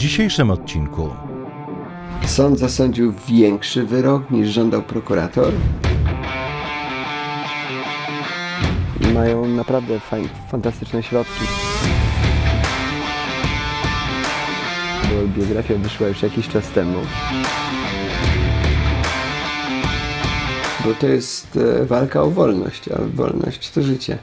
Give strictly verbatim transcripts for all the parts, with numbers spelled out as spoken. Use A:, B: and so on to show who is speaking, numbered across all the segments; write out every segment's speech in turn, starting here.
A: dzisiejszym odcinku.
B: Sąd zasądził większy wyrok niż żądał prokurator. Mają naprawdę fajne, fantastyczne środki. Bo biografia wyszła już jakiś czas temu. Bo to jest walka o wolność, a wolność to życie.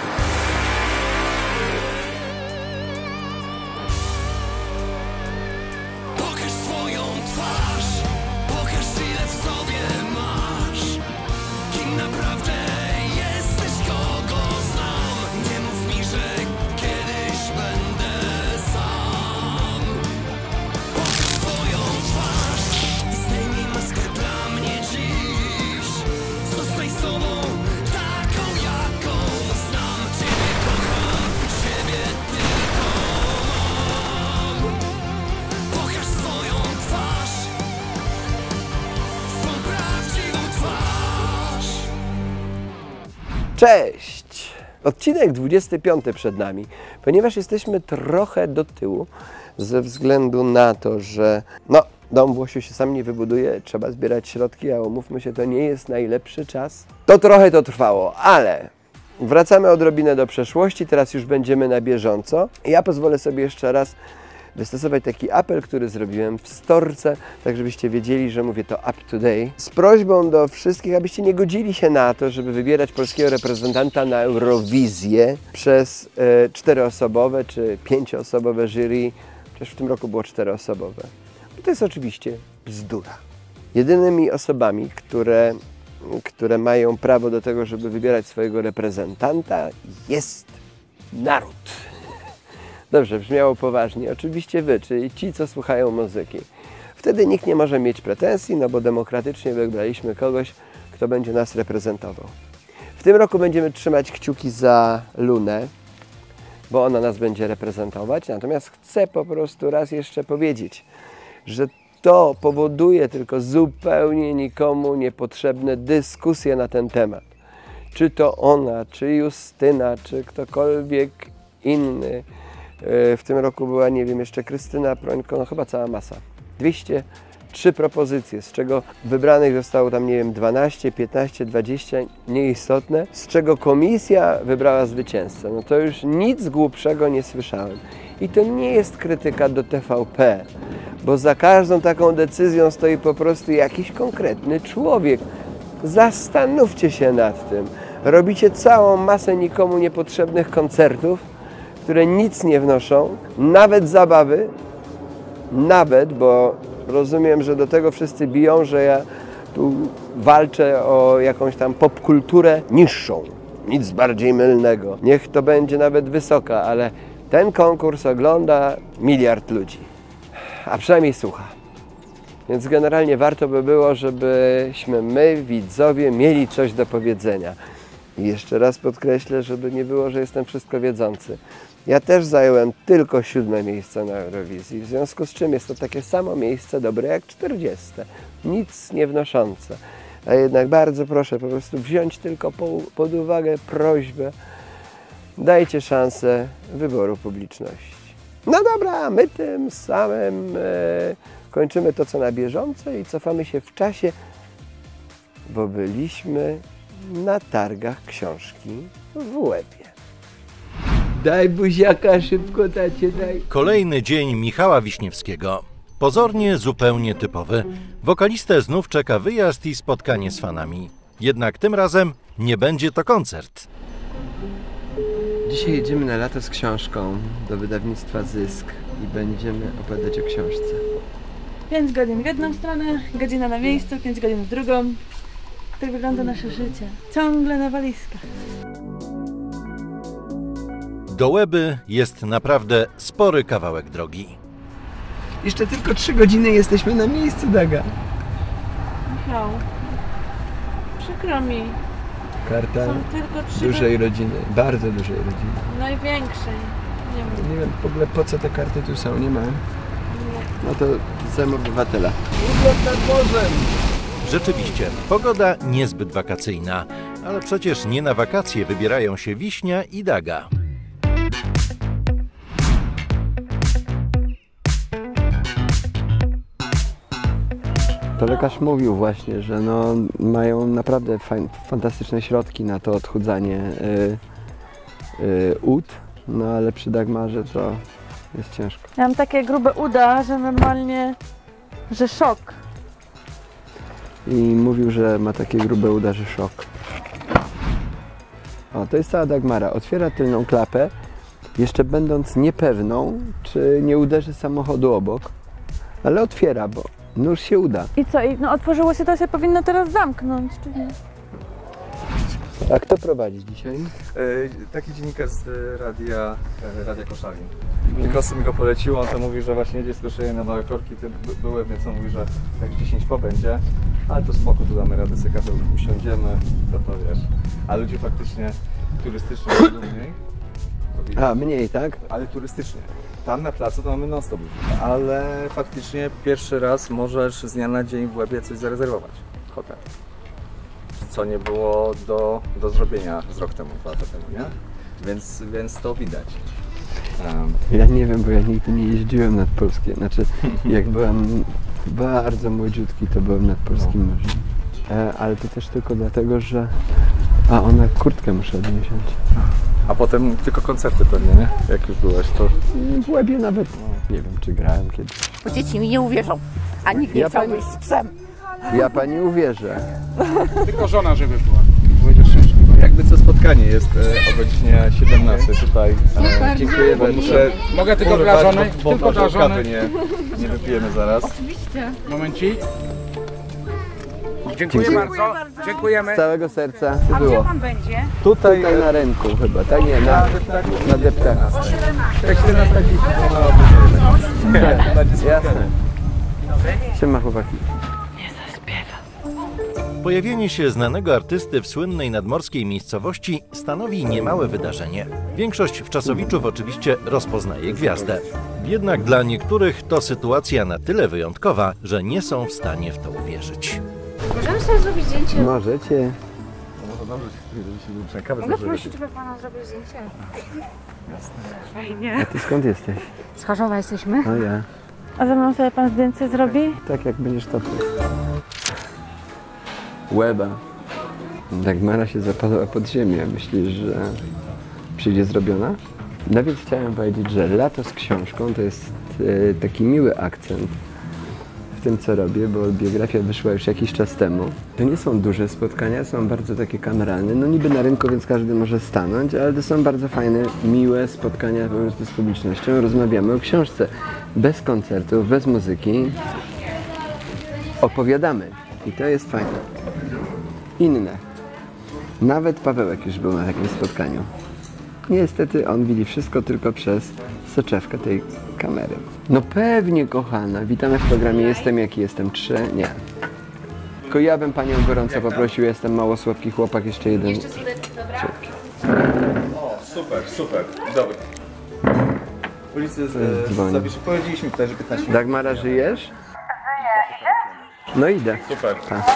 B: Cześć! Odcinek dwudziesty piąty przed nami, ponieważ jesteśmy trochę do tyłu ze względu na to, że no, dom Włosiu się sam nie wybuduje, trzeba zbierać środki, a umówmy się, to nie jest najlepszy czas. To trochę to trwało, ale wracamy odrobinę do przeszłości, teraz już będziemy na bieżąco. Ja pozwolę sobie jeszcze raz wystosować taki apel, który zrobiłem w storce, tak żebyście wiedzieli, że mówię to up to date, z prośbą do wszystkich, abyście nie godzili się na to, żeby wybierać polskiego reprezentanta na Eurowizję przez e, czteroosobowe czy pięcioosobowe jury, chociaż w tym roku było czteroosobowe. To jest oczywiście bzdura. Jedynymi osobami, które, które mają prawo do tego, żeby wybierać swojego reprezentanta, jest naród. Dobrze, brzmiało poważnie. Oczywiście wy, czyli ci, co słuchają muzyki. Wtedy nikt nie może mieć pretensji, no bo demokratycznie wybraliśmy kogoś, kto będzie nas reprezentował. W tym roku będziemy trzymać kciuki za Lunę, bo ona nas będzie reprezentować. Natomiast chcę po prostu raz jeszcze powiedzieć, że to powoduje tylko zupełnie nikomu niepotrzebne dyskusje na ten temat. Czy to ona, czy Justyna, czy ktokolwiek inny. W tym roku była, nie wiem, jeszcze Krystyna Prońko, no chyba cała masa. dwieście trzy propozycje, z czego wybranych zostało tam, nie wiem, dwanaście, piętnaście, dwadzieścia, nieistotne, z czego komisja wybrała zwycięzcę. No to już nic głupszego nie słyszałem. I to nie jest krytyka do T V P, bo za każdą taką decyzją stoi po prostu jakiś konkretny człowiek. Zastanówcie się nad tym. Robicie całą masę nikomu niepotrzebnych koncertów, które nic nie wnoszą, nawet zabawy, nawet, bo rozumiem, że do tego wszyscy biją, że ja tu walczę o jakąś tam popkulturę niższą, nic bardziej mylnego. Niech to będzie nawet wysoka, ale ten konkurs ogląda miliard ludzi, a przynajmniej słucha. Więc generalnie warto by było, żebyśmy my, widzowie, mieli coś do powiedzenia. I jeszcze raz podkreślę, żeby nie było, że jestem wszystko wiedzący. Ja też zająłem tylko siódme miejsce na Eurowizji, w związku z czym jest to takie samo miejsce dobre jak czterdzieste. Nic nie wnoszące. A jednak bardzo proszę po prostu wziąć tylko po, pod uwagę prośbę. Dajcie szansę wyboru publiczności. No dobra, my tym samym e, kończymy to, co na bieżąco i cofamy się w czasie, bo byliśmy na targach książki w Łebie. Daj buziaka, szybko tacie, daj.
A: Kolejny dzień Michała Wiśniewskiego. Pozornie zupełnie typowy. Wokalistę znów czeka wyjazd i spotkanie z fanami. Jednak tym razem nie będzie to koncert.
B: Dzisiaj jedziemy na lato z książką do wydawnictwa Zysk i będziemy opowiadać o książce.
C: Pięć godzin w jedną stronę, godzina na miejscu, pięć godzin w drugą. Tak wygląda nasze życie. Ciągle na walizkach.
A: Do Łeby jest naprawdę spory kawałek drogi.
B: Jeszcze tylko trzy godziny jesteśmy na miejscu, Daga.
C: Michał, przykro mi.
B: Karta
C: Są tylko trzy
B: dużej rodziny, bardzo dużej rodziny.
C: Największej. Nie wiem.
B: Nie wiem w ogóle po co te karty tu są, nie ma.
C: Nie.
B: No to zem obywatela. Urlop nad morzem!
A: Rzeczywiście, pogoda niezbyt wakacyjna, ale przecież nie na wakacje wybierają się Wiśnia i Daga.
B: To lekarz mówił właśnie, że no, mają naprawdę fajn, fantastyczne środki na to odchudzanie y, y, ud, no ale przy Dagmarze to jest ciężko.
C: Ja mam takie grube uda, że normalnie, że szok.
B: I mówił, że ma takie grube uda, że szok. O, to jest cała Dagmara. Otwiera tylną klapę, jeszcze będąc niepewną, czy nie uderzy samochodu obok, ale otwiera, bo nóż się uda.
C: I co? I no otworzyło się, to się powinno teraz zamknąć, czy nie?
B: A kto prowadzi dzisiaj?
D: Yy, taki dziennikarz z y, radia, y, radia Koszalin. Tylko mi go polecił, on to mówi, że właśnie jedzie z Koszalin na Małe Korki, by, były, więc on mówi, że jak dziesięć po będzie, ale to spoko, tu damy radę, sobie kafelku usiądziemy, to to wiesz. A ludzie faktycznie turystycznie są mniej.
B: A, mniej, tak?
D: Ale turystycznie. Tam na placu to mamy non-stop ludzi. Ale faktycznie pierwszy raz możesz z dnia na dzień w Łebie coś zarezerwować. Hotel. Co nie było do, do zrobienia z rok temu, dwa lata temu, nie? Więc, więc to widać. Um,
B: Ja nie wiem, bo ja nigdy nie jeździłem nad Polskie. Znaczy, jak byłem bardzo młodziutki, to byłem nad Polskim Morzem. E, ale to też tylko dlatego, że... A, ona kurtkę muszę odnieść.
D: a potem tylko koncerty pewnie, nie? Jak już byłeś, to...
B: W Łebie nawet, nie wiem, czy grałem kiedyś.
E: Bo dzieci mi nie uwierzą, a nikt nie
B: Ja
E: chciał
B: pani-
E: być z psem.
B: Ja pani uwierzę.
F: Tylko żona, żeby była. Będziesz szczęśliwa.
D: Jakby co spotkanie jest e, o godzinie siedemnastej tutaj. E, dziękuję, bo muszę...
F: Mogę tylko
D: urwać,
F: dla żony?
D: Bo, bo,
F: Tylko dla
D: bo
F: żony.
D: kawy nie, nie wypijemy zaraz.
F: Momencik. Dziękuję bardzo. Dziękujemy.
B: Z całego serca. Co było?
E: Pan będzie?
B: Tutaj, Tutaj na rynku chyba, tak? Nie, na, na deptaku.
D: Jak siedemnasta
B: Jasne. Siema chłopaki.
A: Pojawienie się znanego artysty w słynnej nadmorskiej miejscowości stanowi niemałe wydarzenie. Większość wczasowiczów oczywiście rozpoznaje gwiazdę. Jednak dla niektórych to sytuacja na tyle wyjątkowa, że nie są w stanie w to uwierzyć.
E: Możemy sobie zrobić zdjęcie?
B: Możecie.
D: Może dobrze, żeby się kawę
E: Mogę
D: zażywać.
E: prosić, żeby pana zrobił zdjęcie?
B: A
E: Fajnie.
B: ty skąd jesteś?
E: Z Chorzowa jesteśmy.
B: O ja.
C: A ze mną sobie pan zdjęcie zrobi?
B: Tak jak będziesz topły. Łeba. Dagmara się zapadła pod ziemię. Myślisz, że przyjdzie zrobiona? No więc chciałem powiedzieć, że lato z książką to jest e, taki miły akcent w tym, co robię, bo biografia wyszła już jakiś czas temu. To nie są duże spotkania, są bardzo takie kameralne. No niby na rynku, więc każdy może stanąć, ale to są bardzo fajne, miłe spotkania po prostu z publicznością. Rozmawiamy o książce. Bez koncertów, bez muzyki. Opowiadamy. I to jest fajne. Inne. Nawet Pawełek już był na takim spotkaniu. Niestety on widzi wszystko tylko przez soczewkę tej kamery. No pewnie, kochana. Witamy w programie Jestem jaki jestem. Trzy? Nie. Tylko ja bym panią gorąco poprosił. Jestem mało słodki chłopak. Jeszcze jeden. Jeszcze słodki, dobra?
D: O, super, super. Dobra. Ulicy z,
B: Dzwoni.
D: z Zawiszy. Powiedzieliśmy tutaj, że piętnaście minut.
B: Dagmara, żyjesz? No idę.
D: Super.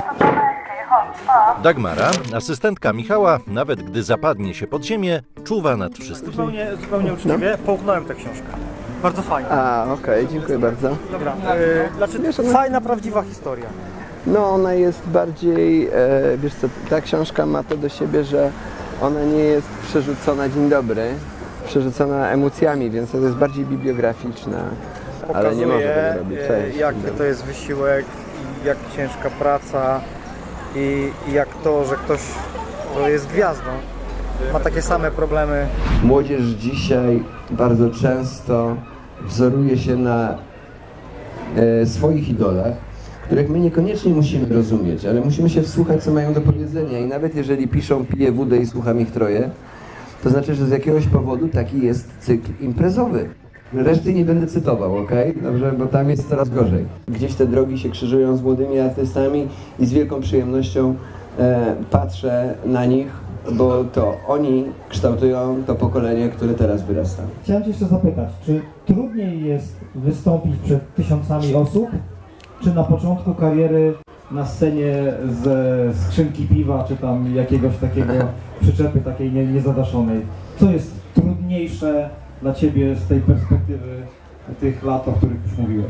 A: Dagmara, asystentka Michała, nawet gdy zapadnie się pod ziemię, czuwa nad wszystkim.
G: Zupełnie, zupełnie uczciwie połknąłem tę książkę. Bardzo fajna.
B: A, okej, dziękuję bardzo.
G: Dobra. Yy, znaczy,
B: Wiesz, ona-
G: fajna, prawdziwa historia.
B: No ona jest bardziej, e, wiesz co, ta książka ma to do siebie, że ona nie jest przerzucona dzień dobry, przerzucona emocjami, więc to jest bardziej bibliograficzna, ale nie może
G: Pokazuje,
B: tego robić.
G: e,
B: Cześć.
G: jak to jest wysiłek i jak ciężka praca i, i jak to, że ktoś, kto jest gwiazdą, ma takie same problemy.
B: Młodzież dzisiaj bardzo często wzoruje się na e, swoich idolach, których my niekoniecznie musimy rozumieć, ale musimy się wsłuchać, co mają do powiedzenia i nawet jeżeli piszą piję wódę i słucham ich troje, to znaczy, że z jakiegoś powodu taki jest cykl imprezowy. Reszty nie będę cytował, ok? Dobrze, bo tam jest coraz gorzej. Gdzieś te drogi się krzyżują z młodymi artystami i z wielką przyjemnością e, patrzę na nich, bo to oni kształtują to pokolenie, które teraz wyrasta.
H: Chciałem Cię jeszcze zapytać, czy trudniej jest wystąpić przed tysiącami osób, czy na początku kariery na scenie ze skrzynki piwa, czy tam jakiegoś takiego przyczepy takiej nie, niezadaszonej? Co jest trudniejsze dla Ciebie z tej perspektywy tych lat, o których już mówiłeś?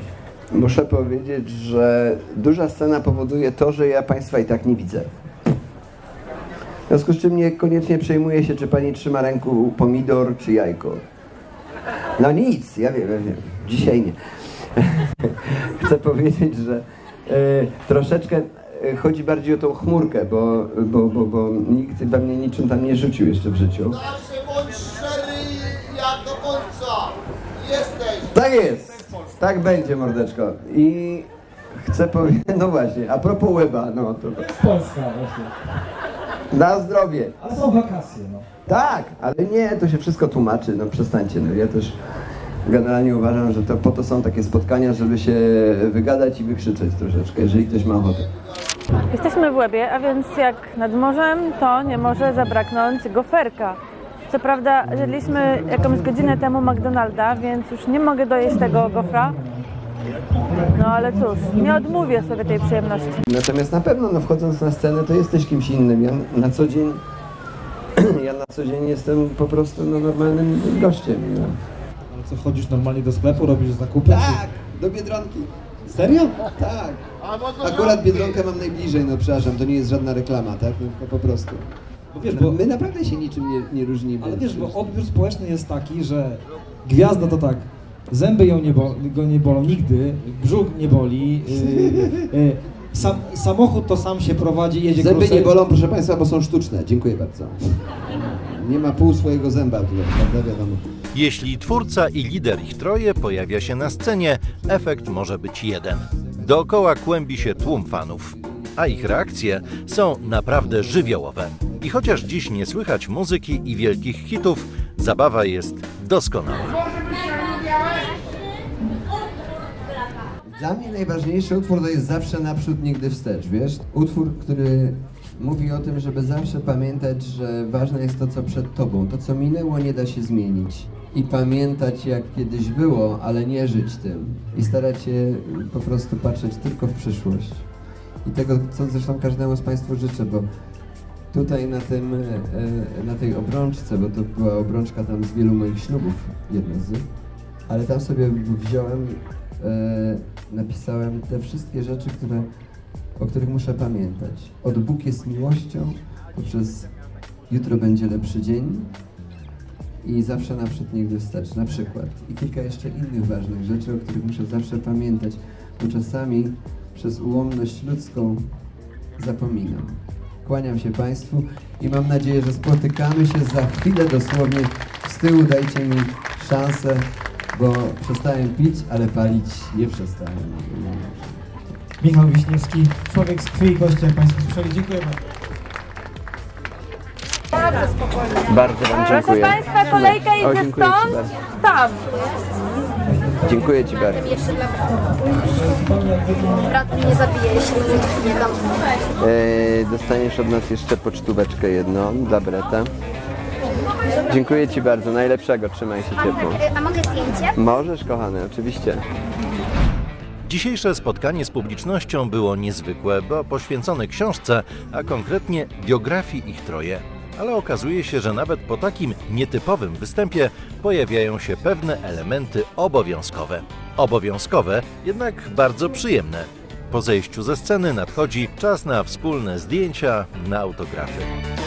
B: muszę powiedzieć, że duża scena powoduje to, że ja Państwa i tak nie widzę. W związku z czym niekoniecznie przejmuję się, czy Pani trzyma ręku pomidor, czy jajko. No nic, ja wiem, ja wiem. Dzisiaj nie. Chcę powiedzieć, że y, troszeczkę y, chodzi bardziej o tą chmurkę, bo, bo, bo, bo nikt we mnie niczym tam nie rzucił jeszcze w życiu.
I: Zawsze bądź szczery jak do końca. Jesteś.
B: Tak jest. Tak będzie, mordeczko. I chcę powiedzieć, no właśnie, a propos łeba, no to...
H: Polska właśnie.
B: Na zdrowie.
H: A są wakacje, no.
B: Tak, ale nie, to się wszystko tłumaczy, no przestańcie, no ja też generalnie uważam, że to po to są takie spotkania, żeby się wygadać i wykrzyczeć troszeczkę, jeżeli ktoś ma ochotę.
C: Jesteśmy w Łebie, a więc jak nad morzem, to nie może zabraknąć goferka. Co prawda zjedliśmy jakąś godzinę temu McDonalda, więc już nie mogę dojeść tego gofra. No ale cóż, nie odmówię sobie tej przyjemności.
B: Natomiast na pewno, no wchodząc na scenę, to jesteś kimś innym. Ja na co dzień, ja na co dzień jestem po prostu no, normalnym gościem. No.
H: Ale co, chodzisz normalnie do sklepu, robisz zakupy?
J: Tak, do Biedronki.
H: Serio?
J: Tak. Akurat Biedronkę mam najbliżej, no przepraszam, to nie jest żadna reklama, tak? No, po prostu.
H: Bo wiesz, bo,
J: My naprawdę się niczym nie, nie różnimy.
H: ale wiesz, bo odbiór społeczny jest taki, że gwiazda to tak, zęby ją nie bo, go nie bolą nigdy, brzuch nie boli, yy, yy, sam, samochód to sam się prowadzi, jedzie
J: Zęby
H: krócej.
J: nie bolą, proszę Państwa, bo są sztuczne. Dziękuję bardzo. Nie ma pół swojego zęba tutaj, prawda? Wiadomo.
A: Jeśli twórca i lider ich troje pojawia się na scenie, efekt może być jeden. Dookoła kłębi się tłum fanów, a ich reakcje są naprawdę żywiołowe. I chociaż dziś nie słychać muzyki i wielkich hitów, zabawa jest doskonała.
J: Dla mnie najważniejszy utwór to jest Zawsze naprzód, nigdy wstecz, wiesz? Utwór, który mówi o tym, żeby zawsze pamiętać, że ważne jest to, co przed tobą. To, co minęło, nie da się zmienić. I pamiętać, jak kiedyś było, ale nie żyć tym. I starać się po prostu patrzeć tylko w przyszłość. I tego, co zresztą każdemu z Państwa życzę, bo tutaj na, tym, na tej obrączce, bo to była obrączka tam z wielu moich ślubów, jedna z, ale tam sobie wziąłem, napisałem te wszystkie rzeczy, które, o których muszę pamiętać. Od Bóg jest miłością, poprzez jutro będzie lepszy dzień i zawsze naprzód, nigdy wstecz, na przykład. I kilka jeszcze innych ważnych rzeczy, o których muszę zawsze pamiętać, bo czasami przez ułomność ludzką zapominam. Kłaniam się Państwu i mam nadzieję, że spotykamy się za chwilę dosłownie z tyłu. Dajcie mi szansę, bo przestałem pić, ale palić nie przestałem.
H: Michał Wiśniewski, człowiek z krwi i kości, jak Państwo słyszeli. Dziękuję bardzo.
B: Bardzo Wam dziękuję.
C: Proszę Państwa, kolejka idzie
B: O, dziękuję Ci
C: stąd,
B: bardzo.
C: tam.
B: Dziękuję Ci bardzo.
E: Brat mnie zabije, jeśli nie dam.
B: E, dostaniesz od nas jeszcze pocztóweczkę jedną dla brata. Dziękuję Ci bardzo, najlepszego, trzymaj się ciepło.
E: A mogę zdjęcie?
B: Możesz, kochany, oczywiście.
A: Dzisiejsze spotkanie z publicznością było niezwykłe, bo poświęcone książce, a konkretnie biografii ich troje. Ale okazuje się, że nawet po takim nietypowym występie pojawiają się pewne elementy obowiązkowe. Obowiązkowe, jednak bardzo przyjemne. Po zejściu ze sceny nadchodzi czas na wspólne zdjęcia, na autografy.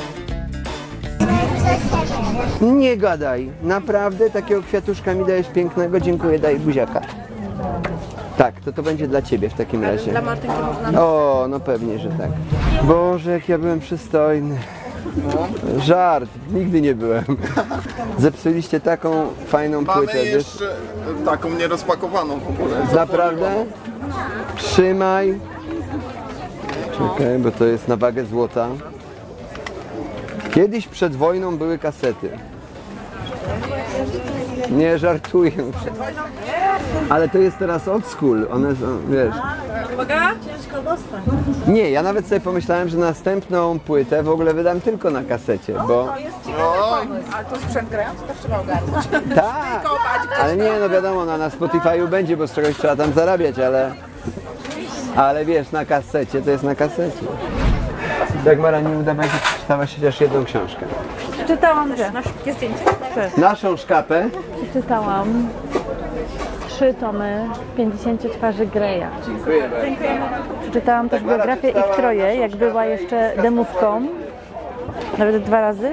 B: Nie gadaj, naprawdę takiego kwiatuszka mi dajesz pięknego, dziękuję, daj buziaka. Tak, to to będzie dla Ciebie w takim razie.
E: Dla Martynki można...
B: O, no pewnie, że tak. Boże, jak ja byłem przystojny. Żart, nigdy nie byłem. Zepsuliście taką fajną płytę,
I: Mamy
B: wiesz?
I: jeszcze taką nierozpakowaną w ogóle.
B: Naprawdę? Trzymaj. Czekaj, bo to jest na wagę złota. Kiedyś przed wojną były kasety. Nie żartuję. Ale to jest teraz old school. One są, wiesz.
C: Uwaga, ciężko dostać.
B: Nie, ja nawet sobie pomyślałem, że następną płytę w ogóle wydam tylko na kasecie, bo...
K: To jest ciekawy pomysł. Ale to sprzęt grający też trzeba ogarnąć.
B: Tak, ale nie, no wiadomo, no, na Spotify'u będzie, bo z czegoś trzeba tam zarabiać, ale... Ale wiesz, na kasecie to jest na kasecie. Dagmara, nie udawaj, że przeczytałaś chociaż jedną książkę.
C: Przeczytałam, że. Na szybkie zdjęcie?
B: Naszą szkapę.
C: Przeczytałam. trzy tomy pięćdziesięciu twarzy Greya.
B: Dziękuję bardzo.
C: Przeczytałam też biografię ich troje, jak była jeszcze demówką, nawet dwa razy.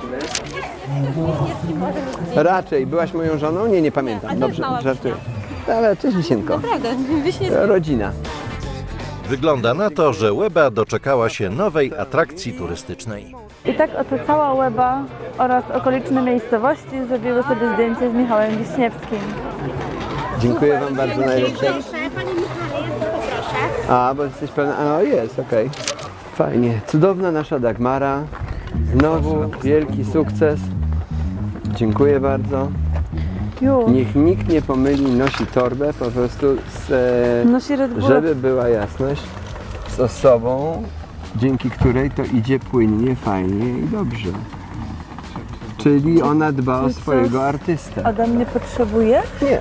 B: Raczej. Byłaś moją żoną? Nie, nie pamiętam. Dobrze, żartuję. Ale cześć, Wisienko.
C: Naprawdę,
B: Rodzina.
A: Wygląda na to, że Łeba doczekała się nowej atrakcji turystycznej.
C: I tak oto cała Łeba oraz okoliczne miejscowości zrobiły sobie zdjęcie z Michałem Wiśniewskim.
B: Dziękuję Wam bardzo najlepsze.
E: Panie Michale, ja to poproszę.
B: A, bo jesteś pewna... A, jest, okej. Fajnie. Cudowna nasza Dagmara. Znowu wielki sukces. Dziękuję bardzo.
C: Już.
B: Niech nikt nie pomyli, nosi torbę po prostu, z, e,
C: Nosi Red Bulla.
B: żeby była jasność, z osobą, dzięki której to idzie płynnie, fajnie i dobrze. Czyli ona dba o
C: Czy
B: swojego
C: coś
B: artystę.
C: Ode mnie potrzebuje?
B: Nie.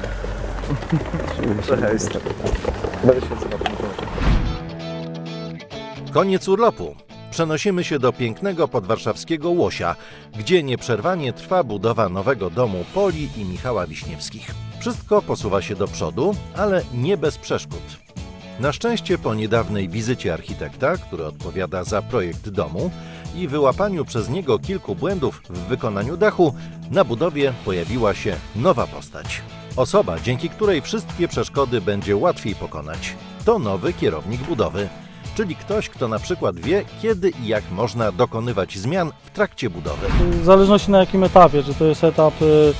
A: Koniec urlopu. Przenosimy się do pięknego podwarszawskiego Łosia, gdzie nieprzerwanie trwa budowa nowego domu Poli i Michała Wiśniewskich. Wszystko posuwa się do przodu, ale nie bez przeszkód. Na szczęście po niedawnej wizycie architekta, który odpowiada za projekt domu, i wyłapaniu przez niego kilku błędów w wykonaniu dachu, na budowie pojawiła się nowa postać. Osoba, dzięki której wszystkie przeszkody będzie łatwiej pokonać. To nowy kierownik budowy. Czyli ktoś, kto na przykład wie, kiedy i jak można dokonywać zmian w trakcie budowy.
L: W zależności na jakim etapie, czy to jest etap y, y,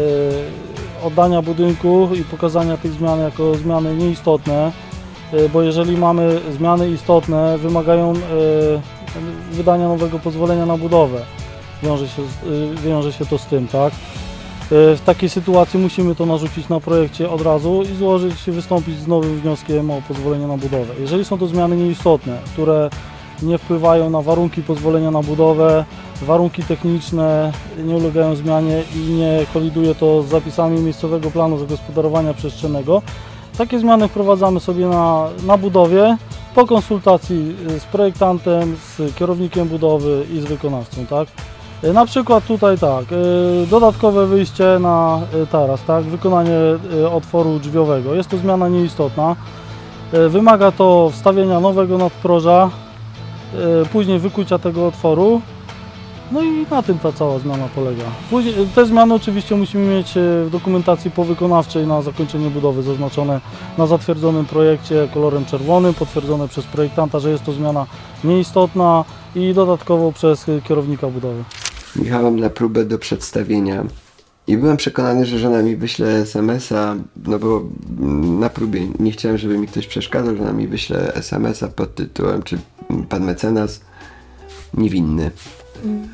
L: oddania budynku i pokazania tych zmian jako zmiany nieistotne, y, bo jeżeli mamy zmiany istotne, wymagają y, wydania nowego pozwolenia na budowę. Wiąże się, y, wiąże się to z tym, tak? W takiej sytuacji musimy to narzucić na projekcie od razu i złożyć, wystąpić z nowym wnioskiem o pozwolenie na budowę. Jeżeli są to zmiany nieistotne, które nie wpływają na warunki pozwolenia na budowę, warunki techniczne nie ulegają zmianie i nie koliduje to z zapisami miejscowego planu zagospodarowania przestrzennego, takie zmiany wprowadzamy sobie na, na budowie po konsultacji z projektantem, z kierownikiem budowy i z wykonawcą, tak? Na przykład tutaj tak, dodatkowe wyjście na taras, tak, wykonanie otworu drzwiowego. Jest to zmiana nieistotna. Wymaga to wstawienia nowego nadproża, później wykucia tego otworu. No i na tym ta cała zmiana polega. Później, te zmiany oczywiście musimy mieć w dokumentacji powykonawczej na zakończenie budowy zaznaczone na zatwierdzonym projekcie kolorem czerwonym, potwierdzone przez projektanta, że jest to zmiana nieistotna i dodatkowo przez kierownika budowy.
B: Jechałem na próbę do przedstawienia i byłem przekonany, że żona mi wyśle es em es a, no bo na próbie nie chciałem, żeby mi ktoś przeszkadzał, że ona mi wyśle es em es a pod tytułem, czy pan mecenas niewinny. Mm.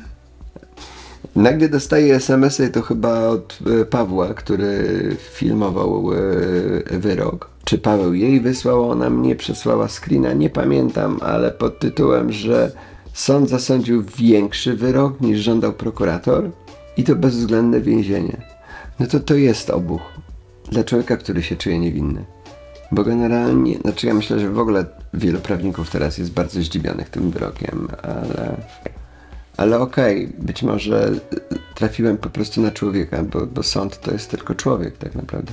B: Nagle dostaję es em es a i to chyba od Pawła, który filmował wyrok. Czy Paweł jej wysłał, ona mnie przesłała screena, nie pamiętam, ale pod tytułem, że sąd zasądził większy wyrok niż żądał prokurator i to bezwzględne więzienie. No to to jest obuch dla człowieka, który się czuje niewinny. Bo generalnie, znaczy ja myślę, że w ogóle wielu prawników teraz jest bardzo zdziwionych tym wyrokiem, ale, ale okej, okay, być może trafiłem po prostu na człowieka, bo, bo sąd to jest tylko człowiek tak naprawdę.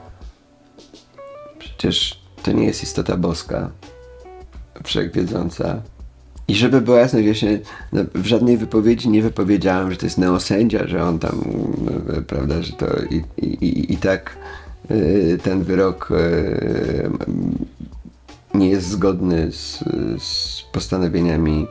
B: Przecież to nie jest istota boska, wszechwiedząca. I żeby była jasność, ja się w żadnej wypowiedzi nie wypowiedziałem, że to jest neosędzia, że on tam, prawda, że to i, i, i tak y, ten wyrok y, nie jest zgodny z, z postanowieniami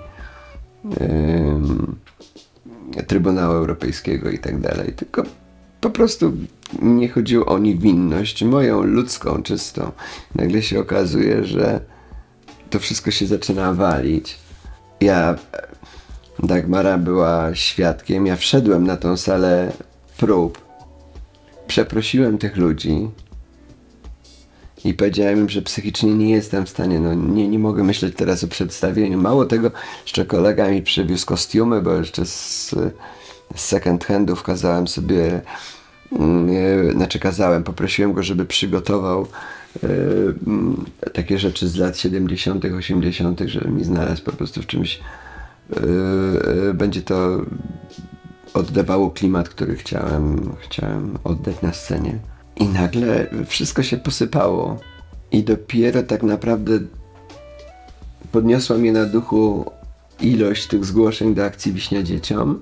B: y, Trybunału Europejskiego i tak dalej, tylko po prostu nie chodziło o niewinność, moją ludzką, czystą. Nagle się okazuje, że to wszystko się zaczyna walić. Ja, Dagmara była świadkiem, ja wszedłem na tą salę prób, przeprosiłem tych ludzi i powiedziałem im, że psychicznie nie jestem w stanie, no nie, nie mogę myśleć teraz o przedstawieniu. Mało tego, jeszcze kolega mi przywiózł kostiumy, bo jeszcze z, z second handów kazałem sobie, yy, znaczy kazałem, poprosiłem go, żeby przygotował Yy, takie rzeczy z lat siedemdziesiątych, osiemdziesiątych, żeby mi znalazł po prostu w czymś. Yy, yy, będzie to oddawało klimat, który chciałem, chciałem oddać na scenie. I nagle wszystko się posypało. I dopiero tak naprawdę podniosła mnie na duchu ilość tych zgłoszeń do akcji Wiśnia Dzieciom.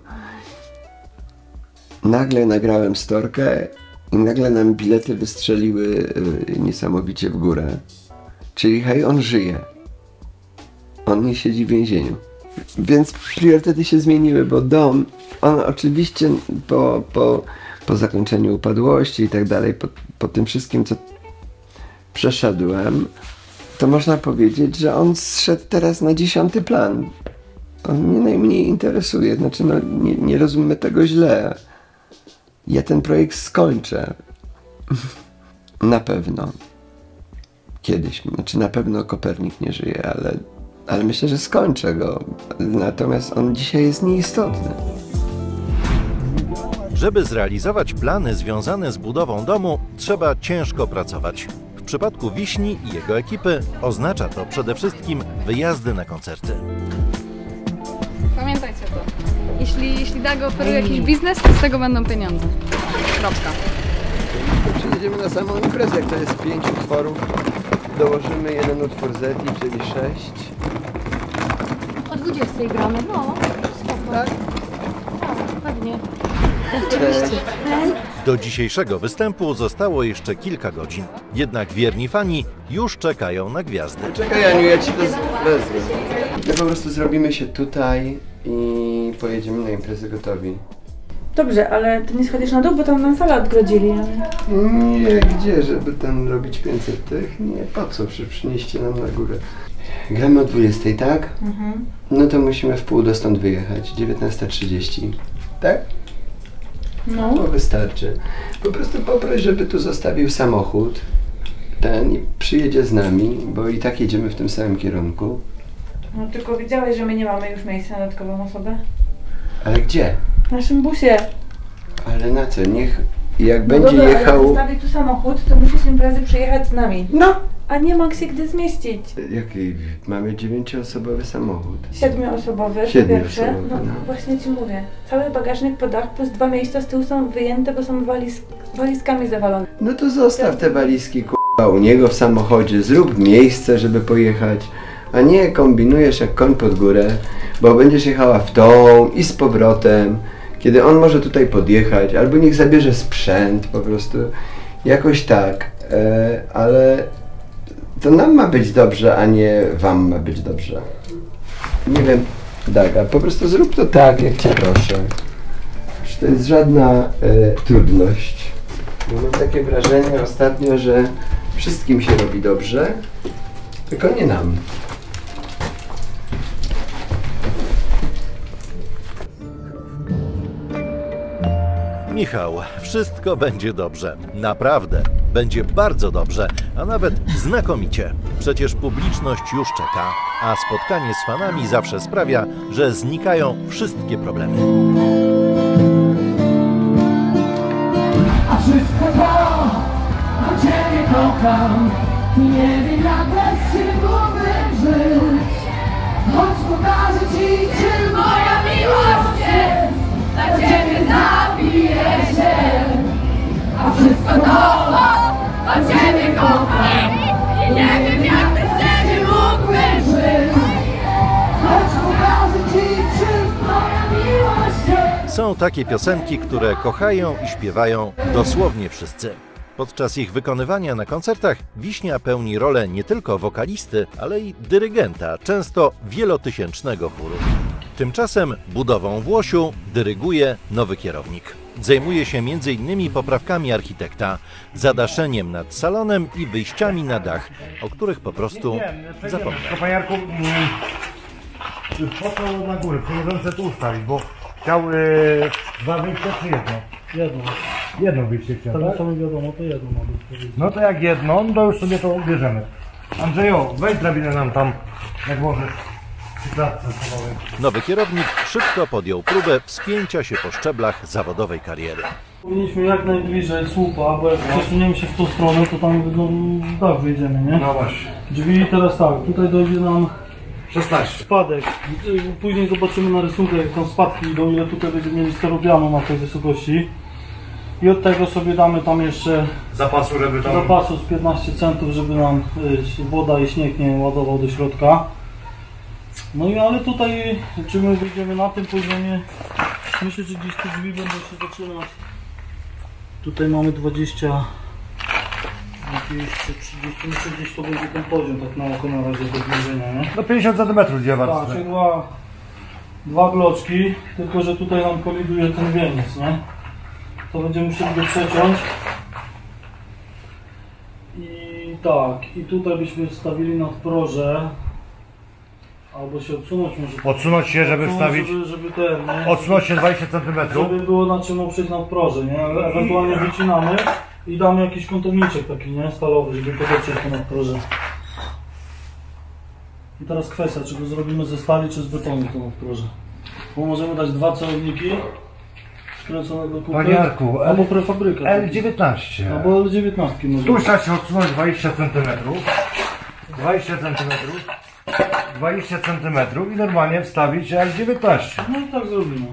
B: Nagle nagrałem storkę i nagle nam bilety wystrzeliły yy, niesamowicie w górę. Czyli hej, on żyje. On nie siedzi w więzieniu. Więc priorytety się zmieniły, bo dom, on oczywiście po, po, po zakończeniu upadłości i tak dalej, po, po tym wszystkim, co przeszedłem, to można powiedzieć, że on zszedł teraz na dziesiąty plan. On mnie najmniej interesuje, znaczy no, nie, nie rozumiemy tego źle. Ja ten projekt skończę. Na pewno. Kiedyś, znaczy na pewno Kopernik nie żyje, ale, ale myślę, że skończę go. Natomiast on dzisiaj jest nieistotny.
A: Żeby zrealizować plany związane z budową domu, trzeba ciężko pracować. W przypadku Wiśni i jego ekipy oznacza to przede wszystkim wyjazdy na koncerty.
M: Pamiętajcie to. Jeśli, jeśli Dago oferuje jakiś biznes, to z tego będą pieniądze. Kropka.
B: Przyjedziemy na samą imprezę, jak to jest pięć utworów. Dołożymy jeden utwór Zeti, czyli sześć.
E: O dwudziestej gramy, no. Spoko.
B: Tak?
E: Tak, pewnie.
B: Cześć.
A: Do dzisiejszego występu zostało jeszcze kilka godzin. Jednak wierni fani już czekają na gwiazdy.
B: Czekaj, Aniu, ja ci to wezmę. My po prostu zrobimy się tutaj i pojedziemy na imprezę gotowi.
C: Dobrze, ale ty nie schodzisz na dół, bo tam nam salę odgrodzili.
B: Nie, gdzie, żeby tam robić pięćset tych? Nie, po co? Przy, przynieście nam na górę. Gramy o dwudziestej, tak?
C: Mhm.
B: No to musimy w pół do stąd wyjechać, dziewiętnasta trzydzieści. Tak?
C: No.
B: No wystarczy. Po prostu poproś, żeby tu zostawił samochód ten i przyjedzie z nami, bo i tak jedziemy w tym samym kierunku.
C: No tylko widziałeś, że my nie mamy już miejsca na dodatkową osobę?
B: Ale gdzie?
C: W naszym busie.
B: Ale na co? Niech jak
C: No
B: będzie
C: dobra,
B: jechał...
C: ale zostawi tu samochód, to musi z imprezy przyjechać z nami.
B: No!
C: A nie ma się gdzie zmieścić.
B: Jaki? Mamy dziewięcioosobowy samochód.
C: Siedmioosobowy, po pierwsze. No, no właśnie ci mówię. Cały bagażnik po dach plus dwa miejsca z tyłu są wyjęte, bo są waliz, walizkami zawalone.
B: No to zostaw te walizki k***a u niego w samochodzie, zrób miejsce, żeby pojechać, a nie kombinujesz jak koń pod górę, bo będziesz jechała w tą i z powrotem, kiedy on może tutaj podjechać, albo niech zabierze sprzęt po prostu, jakoś tak, e, ale to nam ma być dobrze, a nie wam ma być dobrze. Nie wiem, Daga, po prostu zrób to tak, jak cię proszę. Już to jest żadna e, trudność. Bo mam takie wrażenie ostatnio, że wszystkim się robi dobrze, tylko nie nam.
A: Michał, wszystko będzie dobrze. Naprawdę. Będzie bardzo dobrze, a nawet znakomicie. Przecież publiczność już czeka, a spotkanie z fanami zawsze sprawia, że znikają wszystkie problemy.
N: A wszystko to, do ciebie kocham. Nie wiem jak bez ciebie mógłbym żyć. Choć pokażę ci, czym moja miłość jest. Dla ciebie zabiję się. A wszystko to, do ciebie kocham. I nie wiem jak bez ciebie mógłbym żyć. Choć pokażę ci, czym moja miłość jest.
A: Są takie piosenki, które kochają i śpiewają dosłownie wszyscy. Podczas ich wykonywania na koncertach Wiśnia pełni rolę nie tylko wokalisty, ale i dyrygenta, często wielotysięcznego chóru. Tymczasem budową Włosiu dyryguje nowy kierownik. Zajmuje się między innymi poprawkami architekta, zadaszeniem nad salonem i wyjściami na dach, o których po prostu zapomniał.
O: Panie po co na górę? Przewodzący tu ustawić, bo chciał yy, dwa wyjścia czy jedno?
L: Jedno.
O: Jedno wyjście chciał,
L: Tak,
O: tak?
L: co mi wiadomo, to jedno ma być.
O: No to jak jedno, no to już sobie to bierzemy. Andrzeju, weź drabinę nam tam, jak możesz, przy klatce schodowej.
A: Nowy kierownik szybko podjął próbę wspięcia się po szczeblach zawodowej kariery.
L: Powinniśmy jak najbliżej słupa, bo jak przesuniemy się w tą stronę, to tam no, tak wyjdziemy, nie?
O: No właśnie.
L: Drzwi teraz tak, tutaj dojdzie nam
O: szesnaście.
L: Spadek. Później zobaczymy na rysunkach, jak tam spadki idą, ile tutaj będziemy mieli steropianu na tej wysokości. I od tego sobie damy tam jeszcze
O: Zapasu, żeby tam...
L: zapasu z piętnaście centów, żeby nam y, woda i śnieg nie ładował do środka. No i ale tutaj, czy my wyjdziemy na tym poziomie, myślę, że gdzieś te drzwi będą się zaczynać. Tutaj mamy dwadzieścia, dwieście trzydzieści, myślę, że gdzieś to będzie ten poziom, tak na oko na razie do zbliżenia, nie?
O: No pięćdziesiąt centymetrów dwie
L: Tak,
O: warstwy.
L: czyli dwa, dwa bloczki, tylko że tutaj nam koliduje ten wieniec, nie? To będziemy musieli go przeciąć. I tak, i tutaj byśmy wstawili nadproże. Albo się odsunąć może.
O: Odsunąć się, żeby
L: odsunąć,
O: wstawić.
L: Żeby, żeby ten, nie?
O: Odsunąć się dwadzieścia centymetrów.
L: Żeby było na czym oprzeć nadproże, nie? Ale ewentualnie wycinamy i damy jakiś kątowniczek taki, nie? Stalowy, żeby podeprzeć to nadproże. I teraz kwestia, czy go zrobimy ze stali, czy z betonu to nadproże. Bo możemy dać dwa celowniki skręcone do kupy.
O: Panie Jarku,
L: albo prefabrykę.
O: L dziewiętnaście.
L: Albo L dziewiętnaście może.
O: Tu trzeba się odsunąć dwadzieścia centymetrów. dwadzieścia centymetrów. dwadzieścia centymetrów i normalnie wstawić L dziewiętnaście.
L: No i tak zrobimy.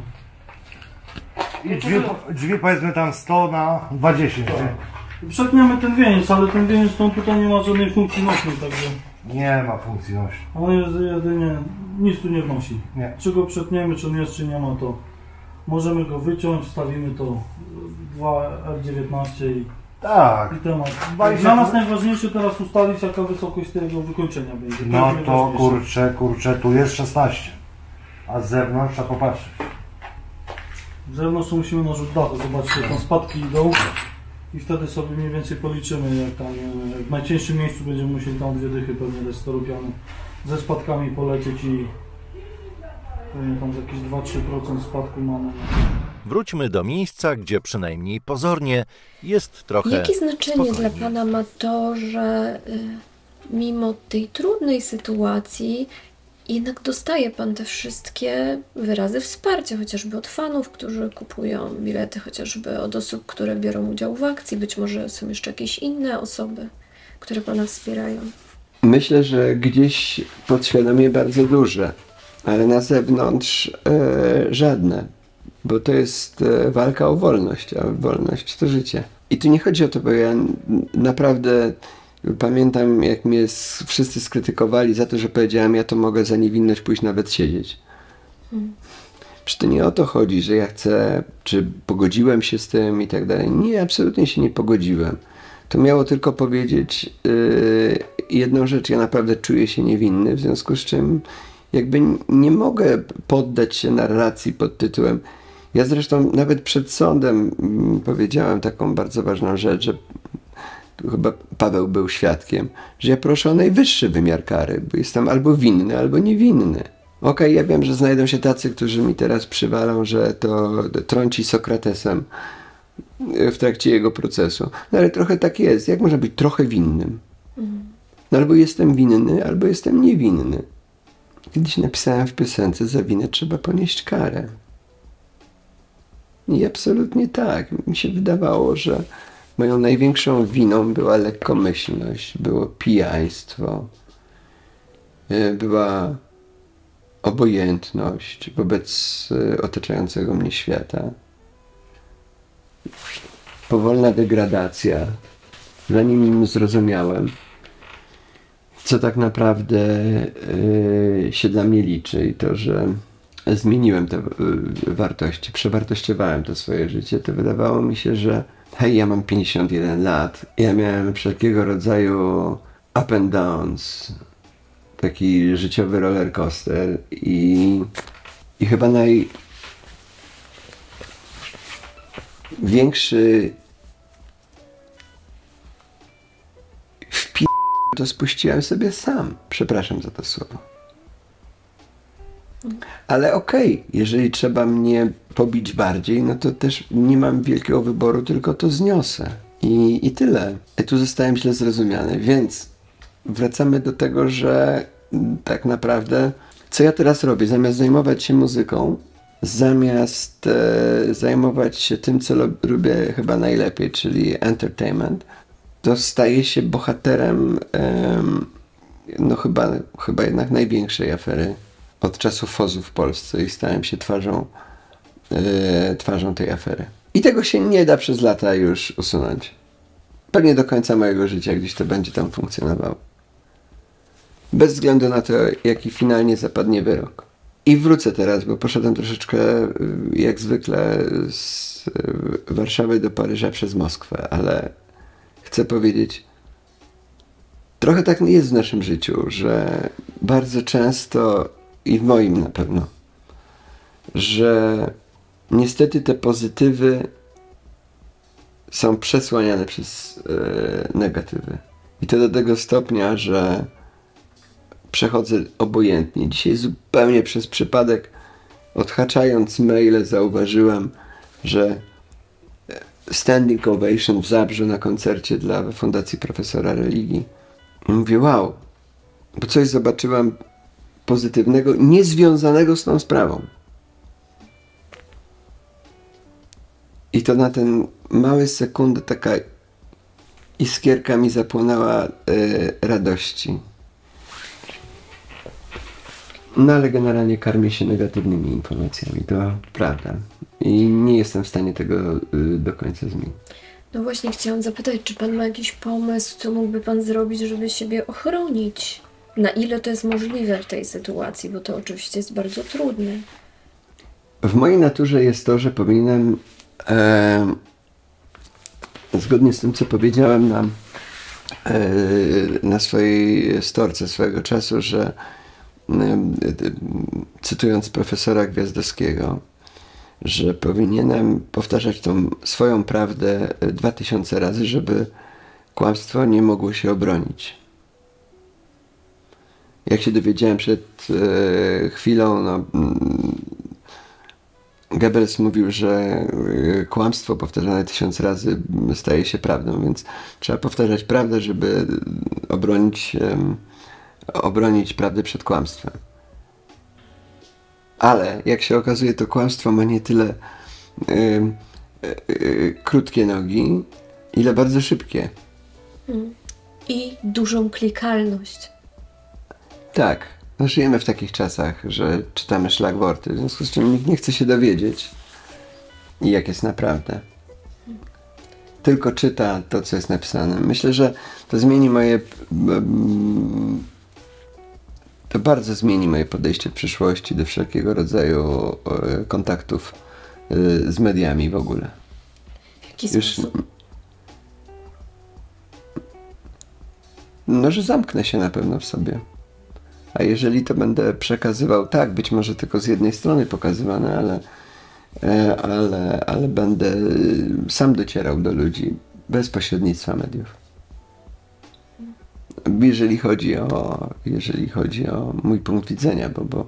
O: I drzwi, drzwi powiedzmy tam sto na dwadzieścia.
L: I przetniemy ten wieniec, ale ten wieniec to tutaj nie ma żadnej funkcji nośnej, także...
O: Nie ma funkcji nośnej.
L: On jest jedynie, nic tu nie wnosi.
O: Nie.
L: Czy go przetniemy, czy on jest, czy nie ma, to możemy go wyciąć, wstawimy to dwa L dziewiętnaście i,
O: tak.
L: i temat.
O: dwadzieścia
L: Dla nas najważniejsze teraz ustalić, jaka wysokość tego wykończenia będzie. To
O: No
L: jest
O: to
L: najważniejsze.
O: kurczę, kurczę, tu jest szesnaście. A z zewnątrz trzeba popatrzeć.
L: Z zewnątrz musimy narzut dachu, zobaczcie, tam spadki idą i wtedy sobie mniej więcej policzymy, jak tam, jak w najcięższym miejscu będziemy musieli tam dwie dychy pewnie dać steropiany ze spadkami polecieć i pewnie tam z jakieś dwa trzy procent spadku mamy.
A: Wróćmy do miejsca, gdzie przynajmniej pozornie jest trochę
P: Jakie znaczenie
A: spokojniej.
P: dla Pana ma to, że y, mimo tej trudnej sytuacji jednak dostaje Pan te wszystkie wyrazy wsparcia, chociażby od fanów, którzy kupują bilety, chociażby od osób, które biorą udział w akcji, być może są jeszcze jakieś inne osoby, które Pana wspierają?
B: Myślę, że gdzieś podświadomie bardzo duże, ale na zewnątrz e, żadne, bo to jest e, walka o wolność, a wolność to życie. I tu nie chodzi o to, bo ja naprawdę pamiętam, jak mnie wszyscy skrytykowali za to, że powiedziałem, ja to mogę za niewinność pójść nawet siedzieć.
P: Hmm.
B: Przecież to nie o to chodzi, że ja chcę, czy pogodziłem się z tym i tak dalej. Nie, absolutnie się nie pogodziłem. To miało tylko powiedzieć yy, jedną rzecz, ja naprawdę czuję się niewinny, w związku z czym jakby nie mogę poddać się narracji pod tytułem. Ja zresztą nawet przed sądem mm, powiedziałem taką bardzo ważną rzecz, że tu chyba Paweł był świadkiem, że ja proszę o najwyższy wymiar kary, bo jestem albo winny, albo niewinny. Okej, okay, ja wiem, że znajdą się tacy, którzy mi teraz przywalą, że to trąci Sokratesem w trakcie jego procesu. No ale trochę tak jest. Jak można być trochę winnym? No albo jestem winny, albo jestem niewinny. Kiedyś napisałem w piosence, za winę trzeba ponieść karę. I absolutnie tak. Mi się wydawało, że moją największą winą była lekkomyślność, było pijaństwo, była obojętność wobec otaczającego mnie świata. Powolna degradacja, zanim zrozumiałem, co tak naprawdę yy, się dla mnie liczy i to, że zmieniłem te yy, wartości, przewartościowałem to swoje życie, to wydawało mi się, że hej, ja mam pięćdziesiąt jeden lat, ja miałem wszelkiego rodzaju up and downs, taki życiowy roller coaster i, i chyba największy wpi... to spuściłem sobie sam. Przepraszam za to słowo. Ale okej, okay, jeżeli trzeba mnie pobić bardziej, no to też nie mam wielkiego wyboru, tylko to zniosę. I, i tyle. I tu zostałem źle zrozumiany, więc wracamy do tego, że tak naprawdę co ja teraz robię? Zamiast zajmować się muzyką, zamiast e, zajmować się tym, co lubię chyba najlepiej, czyli entertainment, to staję się bohaterem e, no chyba, chyba jednak największej afery od czasów F O Z-u w Polsce i stałem się twarzą, e, twarzą tej afery. I tego się nie da przez lata już usunąć. Pewnie do końca mojego życia gdzieś to będzie tam funkcjonowało. Bez względu na to, jaki finalnie zapadnie wyrok. I wrócę teraz, bo poszedłem troszeczkę, jak zwykle, z Warszawy do Paryża przez Moskwę, ale chcę powiedzieć, trochę tak jest w naszym życiu, że bardzo często, i w moim na pewno, że niestety te pozytywy są przesłaniane przez e, negatywy. I to do tego stopnia, że przechodzę obojętnie. Dzisiaj zupełnie przez przypadek, odhaczając maile, zauważyłem, że standing ovation w Zabrzu na koncercie dla Fundacji Profesora Religii. I mówię, wow, bo coś zobaczyłem pozytywnego, niezwiązanego z tą sprawą. I to na ten mały sekundę taka iskierka mi zapłonęła e, radości. No ale generalnie karmię się negatywnymi informacjami, to prawda. I nie jestem w stanie tego y, do końca zmienić.
P: No właśnie chciałam zapytać, czy pan ma jakiś pomysł, co mógłby pan zrobić, żeby siebie ochronić? Na ile to jest możliwe w tej sytuacji, bo to oczywiście jest bardzo trudne.
B: W mojej naturze jest to, że powinienem e, zgodnie z tym, co powiedziałem na, e, na swojej storce swojego czasu, że cytując profesora Gwiazdowskiego, że powinienem powtarzać tą swoją prawdę dwa tysiące razy, żeby kłamstwo nie mogło się obronić. Jak się dowiedziałem przed e, chwilą, no, Goebbels mówił, że kłamstwo powtarzane tysiąc razy staje się prawdą, więc trzeba powtarzać prawdę, żeby obronić e, obronić prawdę przed kłamstwem. Ale jak się okazuje, to kłamstwo ma nie tyle yy, yy, krótkie nogi, ile bardzo szybkie.
P: Mm. I dużą klikalność.
B: Tak. No, żyjemy w takich czasach, że czytamy szlagworty, w związku z czym nikt nie chce się dowiedzieć, jak jest naprawdę. Tylko czyta to, co jest napisane. Myślę, że to zmieni moje... To bardzo zmieni moje podejście w przyszłości do wszelkiego rodzaju e, kontaktów e, z mediami w ogóle.
P: W jaki Już, sposób?
B: No, że zamknę się na pewno w sobie. A jeżeli to będę przekazywał, tak, być może tylko z jednej strony pokazywane, ale, e, ale, ale będę sam docierał do ludzi bez pośrednictwa mediów. Jeżeli chodzi o, jeżeli chodzi o mój punkt widzenia, bo, bo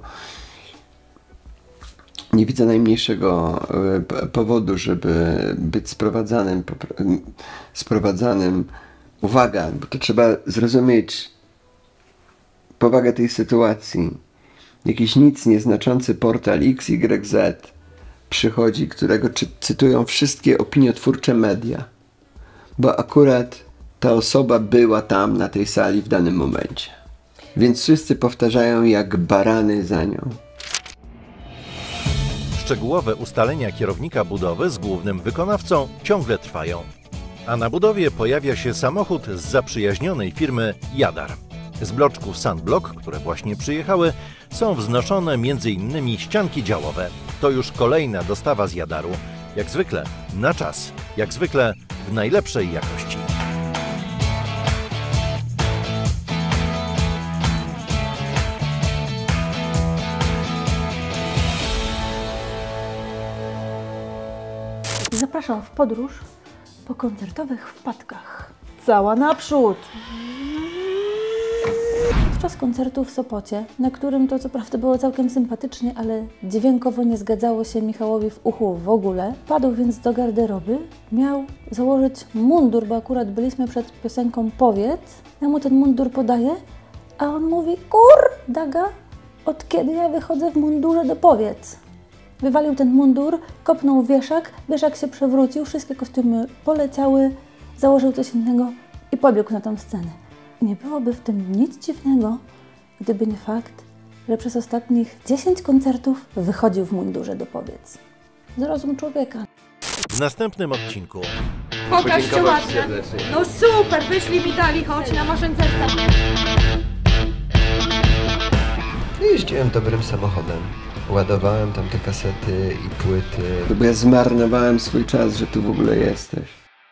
B: nie widzę najmniejszego powodu, żeby być sprowadzanym, sprowadzanym, uwaga, bo to trzeba zrozumieć powagę tej sytuacji. Jakiś nic nieznaczący portal X Y Z przychodzi, którego czy, cytują wszystkie opiniotwórcze media, bo akurat ta osoba była tam na tej sali w danym momencie. Więc wszyscy powtarzają jak barany za nią.
A: Szczegółowe ustalenia kierownika budowy z głównym wykonawcą ciągle trwają. A na budowie pojawia się samochód z zaprzyjaźnionej firmy Jadar. Z bloczków Sunblock, które właśnie przyjechały, są wznoszone między innymi ścianki działowe. To już kolejna dostawa z Jadaru. Jak zwykle na czas, jak zwykle w najlepszej jakości.
C: Zapraszam w podróż po koncertowych wpadkach. Cała naprzód! Podczas koncertu w Sopocie, na którym to co prawda było całkiem sympatycznie, ale dźwiękowo nie zgadzało się Michałowi w uchu w ogóle, padł więc do garderoby, miał założyć mundur, bo akurat byliśmy przed piosenką Powiedz. Ja mu ten mundur podaję, a on mówi: kur, daga, od kiedy ja wychodzę w mundurze do Powiedz? Wywalił ten mundur, kopnął wieszak, wieszak się przewrócił, wszystkie kostiumy poleciały, założył coś innego i pobiegł na tą scenę. Nie byłoby w tym nic dziwnego, gdyby nie fakt, że przez ostatnich dziesięć koncertów wychodził w mundurze do Powiedz. Zrozum człowieka.
A: W następnym odcinku.
Q: Pokaż się ładnie. No super, wyszli mi dali, chodź na maszyncerce.
J: Jeździłem dobrym samochodem. Ładowałem tam te kasety i płyty.
B: Bo ja zmarnowałem swój czas, że tu w ogóle jesteś.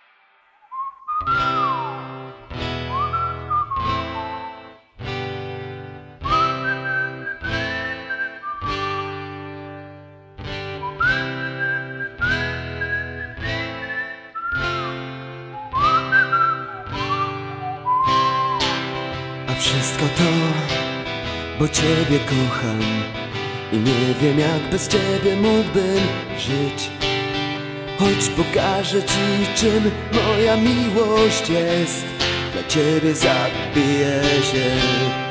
N: A wszystko to, bo Ciebie kocham i nie wiem, jak bez Ciebie mógłbym żyć. Chodź pokażę Ci, czym moja miłość jest. Dla Ciebie zabiję się.